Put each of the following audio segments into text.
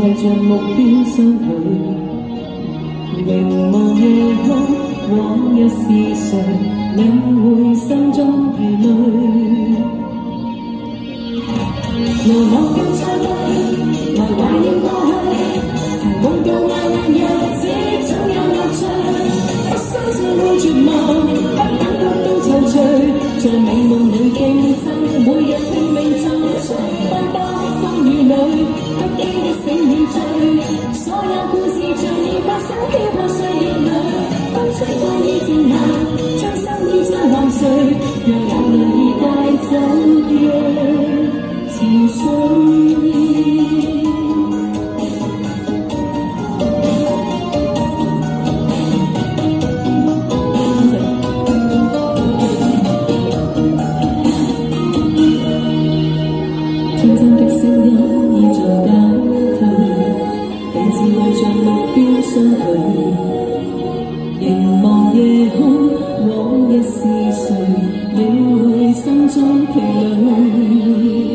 为着目标相距，凝望夜空，往日是谁领会心中疲累？来忘掉错对，来怀念过去，曾共度漫漫日子，總有樂趣。不相信會絕望，不感覺到躊躇，在美夢裏競爭，每日拼命進取，奔波風雨裏，不羈的醒與醉，所有故事像已發生，飄泊歲月裏，風吹過已靜下，將心意再還誰，讓眼淚已帶走夜潮水。天真的聲音已在減退，彼此為着目標相距，凝望夜空，往日是誰領會心中疲累？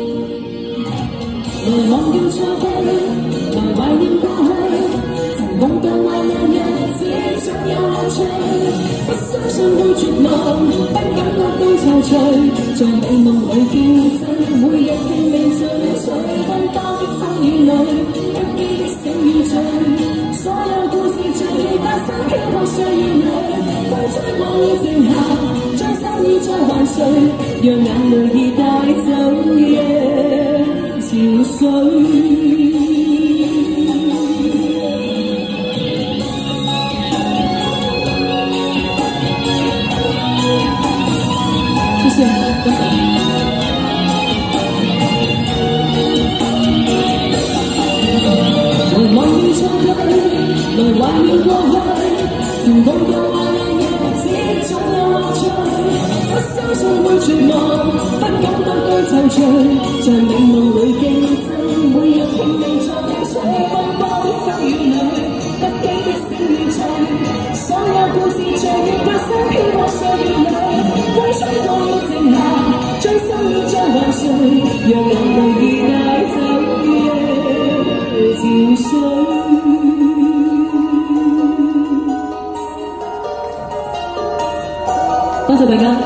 來忘掉錯對，來懷念過去，曾共度漫漫日子，總有樂趣。不相信會絕望，不感覺到躊躇，在美夢裏競爭，每日拼命進取，奔波的風雨裏，不羈的醒與醉，所有故事像已發生，飄泊歲月裏，風吹過已靜下，將心意再還誰，讓眼淚已帶走夜潮水。謝謝，多謝。來忘掉錯對，來懷念過去，曾共度漫漫日子，總有樂趣。不相信會絕望，不感覺到躊躇，在美夢裏競爭，每日拼命進取，奔波的風雨裏，不羈的醒與醉，所有故事像已發生，飄泊歲月裏，風吹過已靜下，將心意再還誰，讓眼淚已帶走夜潮水。多謝大家，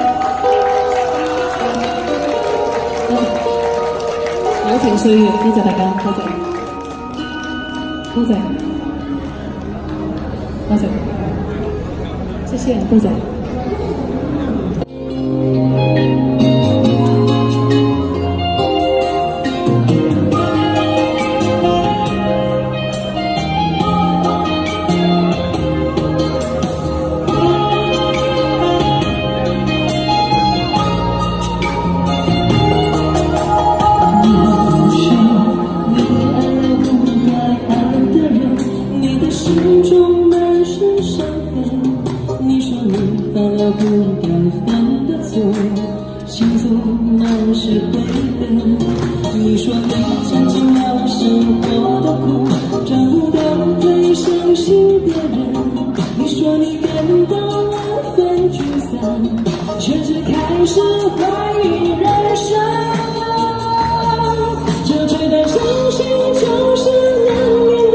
多謝友情歲月，多謝大家，多謝，多謝，多謝，謝謝，多謝。心中满是伤痕，你说你犯了不该犯的错，心中满是悔恨。你说你尝尽了生活的苦，找不到最相信的人。你说你感到万分沮丧，甚至开始怀疑人生。这觉得伤心就是难免的。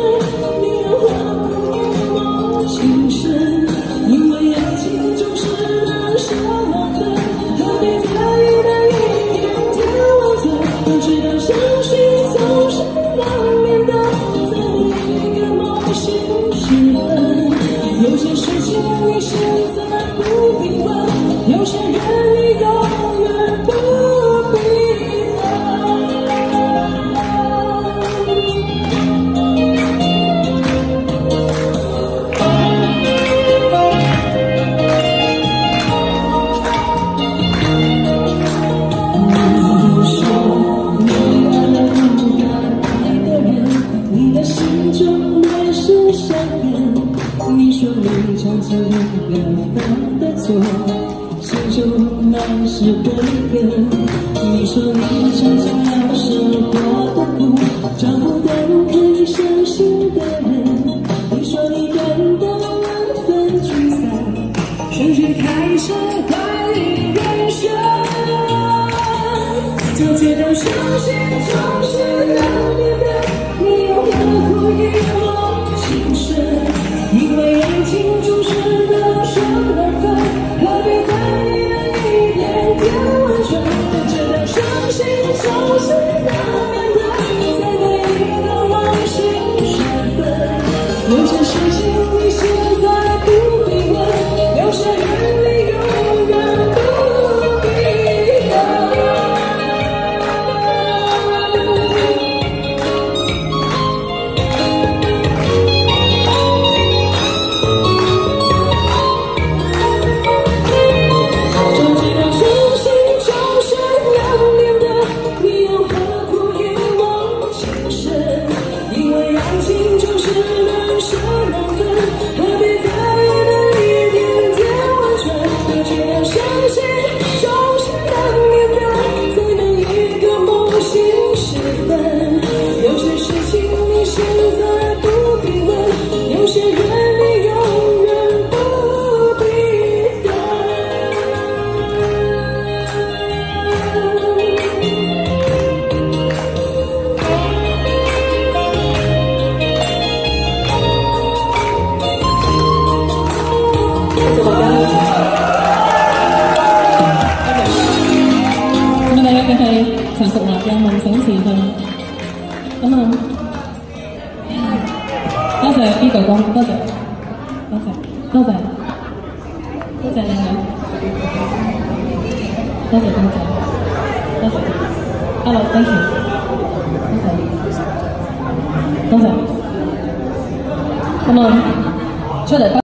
因为爱情总是难舍难分，何必在意的一点点温存？都知道伤心总是难免的，在一个梦醒时分，有些事情你现在不明白，有些人你永远不必是悔恨。你说你尝尽了生活的苦，找不到可以相信的人。你说你感到万分沮丧，甚至开始怀疑人生。就觉得伤心总是难免的。 全屬立嘅夢想時代。咁啊，多謝 B 哥哥，多謝，多謝，多謝，多謝靚女，多謝多謝，多謝 ，Hello，thank you， 多謝，多謝，咁啊，出嚟。